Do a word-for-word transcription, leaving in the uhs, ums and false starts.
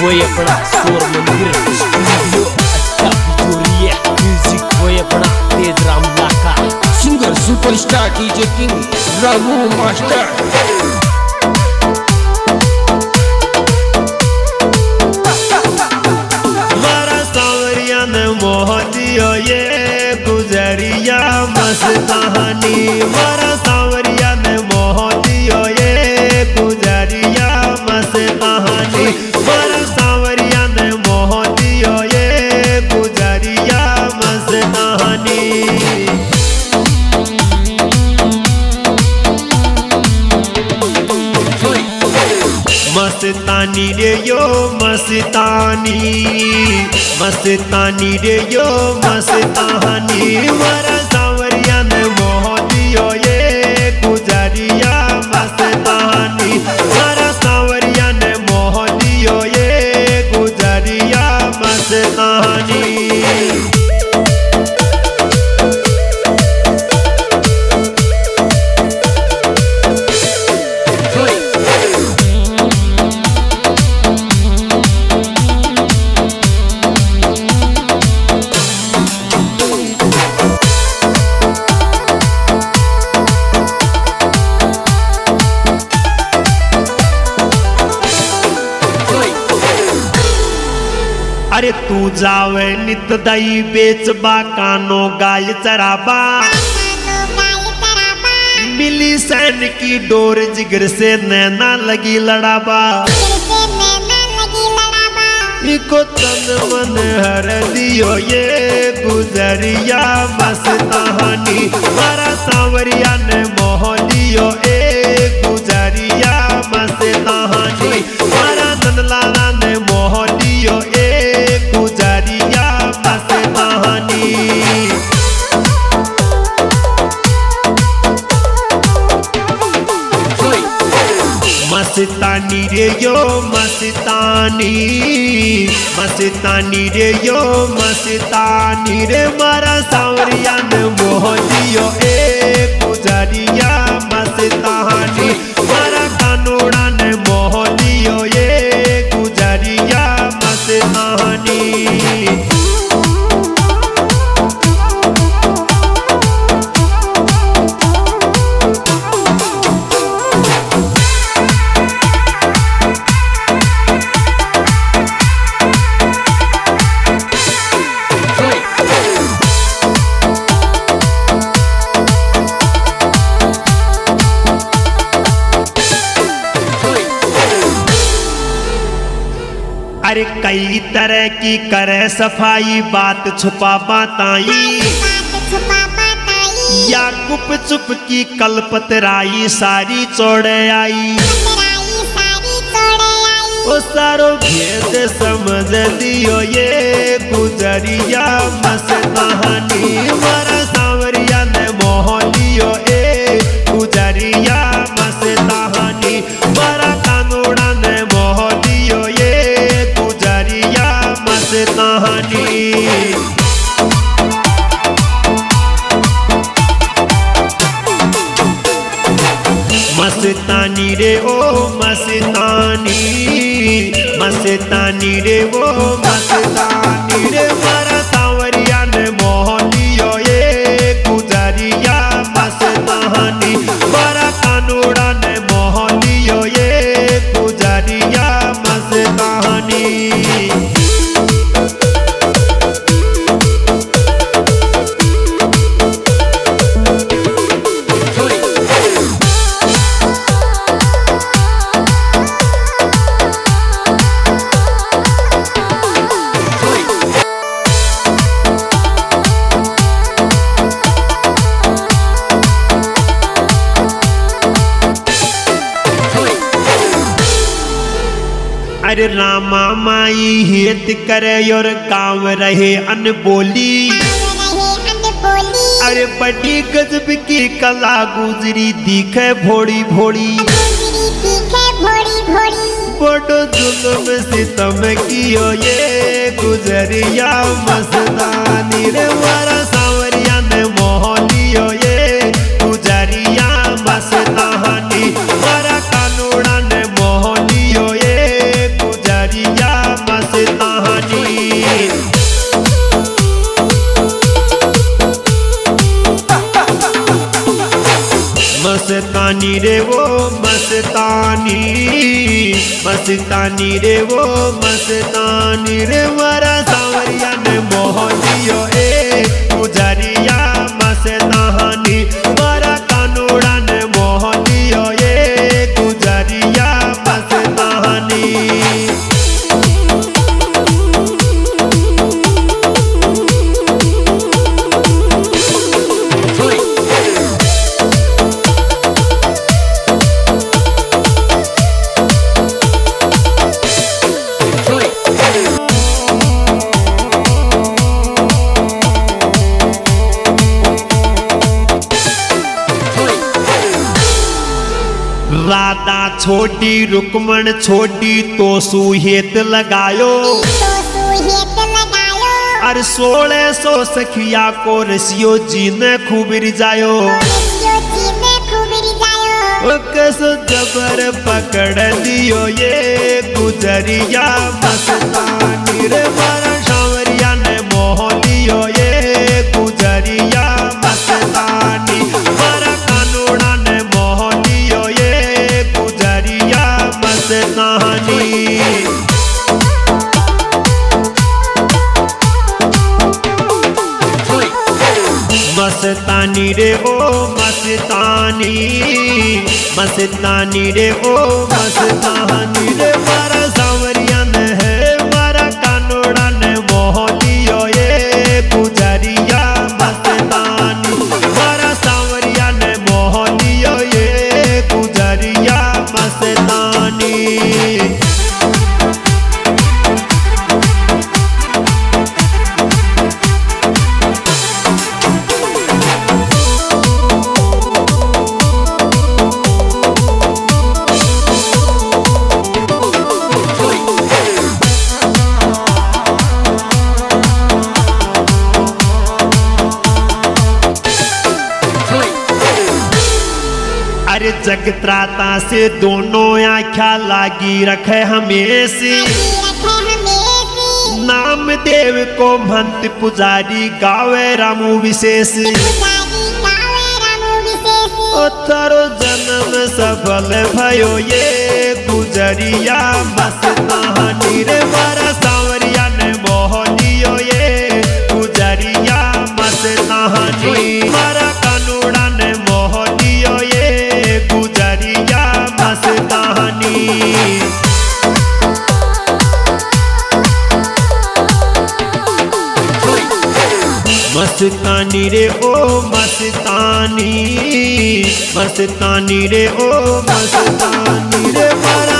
वो अपना शोर मंदिर स्टूडियो अच्छा बिजोरिया म्यूजिक वो अपना तेज राम लाका singer superstar DJ king Raghu master. ये गुजरिया मस्तानी मारा सांवरिया ने मोह दियो ये गुजरिया मस्तानी मारा सांवरिया ने मोह दियो ये गुजरिया मस्तानी। मस्तानी रे यो मस्तानी मस्तानी रे यो मस्तानी मारा सांवरिया ने मोह दियो ये गुजरिया मस्तानी मारा सांवरिया ने मोह दियो ये गुजरिया मस्तानी। अरे तू जावे नित दई बेचबा कानो गाय चराबा मिली सैन की डोर जिगर से नैना लगी लड़ाबा इको तन मन हर दियो ये गुजरिया मस्तानी मारा सांवरिया ने मोह दियो ए गुजरिया मस्तानी मारा नंदलाला ने मोह दियो ए गुजरिया मस्तानी। मस्तानी रे यो मस्तानी मस्तानी रे यो मस्तानी रे मारा सांवरिया ने मोह दियो ए गुजरिया मस्तानी मारा कानोड़ा ने मोह दियो ये गुजरिया मस्तानी। अरे कई तरह की करे सफाई बात छुपा बताई या गुप चुप की कलपतराई सारी चौड़े आई ओ सारो भेद समझ दियो ये गुजरिया मस्तानी मारा सांवरिया ने मोह लियो ए गुजरिया मस्तानी मारा कानोड़ा ने मोह लियो ये गुजरिया मस्तानी। मस्तानी रे ओ मस्तानी मस्तानी रे ओ मस्तानी रे मारा सांवरिया ने मोह लियो ये गुजरिया मस्तानी मारा कानोड़ा ने मोह लियो ये गुजरिया मस्तानी। अरे रामा माई हित करे और गाँव रहे अनबोली अरे बड़ी गजब की कला गुजरी दिखे भोड़ी भोड़ी बड़ो जुल्म सितम कियो ये गुजरिया मस्तानी रे मारा सांवरिया ने मोह लियो ये गुजरिया मस्तानी मारा कानोड़ा ने मोह लियो ये गुजरिया मस्तानी रे वो मस्तानी, मस्तानी रे वो मस्तानी रे मारा सांवरिया ने मोह लियो ए गुजरिया मस्तानी, मारा कानूड़ा ने मोह लियो ए गुजरिया मस्तानी। राधा छोटी रुक्मण छोटी तो सुहेत लगायो, अरे सोलह सौ सखिया को रसियो जी ने खूब रिजायो, कस जबर पकड़ लियो ये गुजरिया मस्तानी रे मारा सांवरिया ने मोह लियो ये गुजरिया मस्तानी, मारा कानूड़ा ने मोह लियो ये गुजरिया मस्तानी। मस्तानी रे ओ मस्तानी, मस्तानी रे ओ मस्तानी रे मारा सांवरिया ने है मारा कानूड़ा ने मोह लियो ये गुजरिया मस्तानी, मारा सांवरिया ने मोह लियो ये गुजरिया मस्तानी। अरे जगत्राता से दोनों आँखा लागी रखे हमेशी, नाम देव को महंत पुजारी गावे रामू विशेष, थारो जन्म सफल भयो ये गुजरिया मस्तानी रे मारा सांवरिया ने मोह लियो ये गुजरिया मस्तानी, मारा कानूड़ा ने मोह लियो ये गुजरिया मस्तानी। मस्तानी रे ओ मस्तानी, मस्तानी रे ओ मस्तानी रे मारा